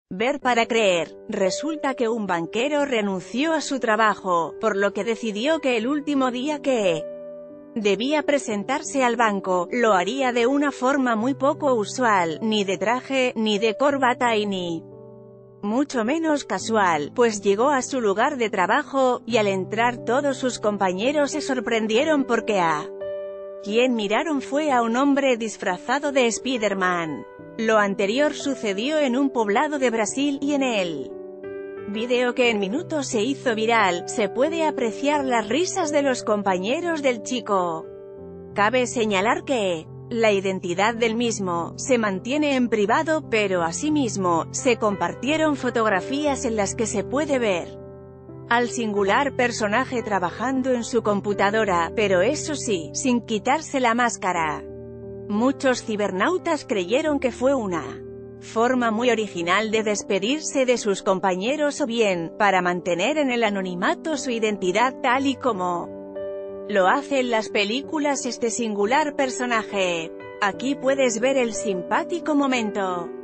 Ver para creer. Resulta que un banquero renunció a su trabajo, por lo que decidió que el último día que debía presentarse al banco, lo haría de una forma muy poco usual, ni de traje, ni de corbata y ni mucho menos casual, pues llegó a su lugar de trabajo, y al entrar todos sus compañeros se sorprendieron porque quien miraron fue a un hombre disfrazado de Spider-Man. Lo anterior sucedió en un poblado de Brasil, y en el video que en minutos se hizo viral, se puede apreciar las risas de los compañeros del chico. Cabe señalar que la identidad del mismo se mantiene en privado, pero asimismo, se compartieron fotografías en las que se puede ver al singular personaje trabajando en su computadora, pero eso sí, sin quitarse la máscara. Muchos cibernautas creyeron que fue una forma muy original de despedirse de sus compañeros o bien, para mantener en el anonimato su identidad tal y como lo hace en las películas este singular personaje. Aquí puedes ver el simpático momento.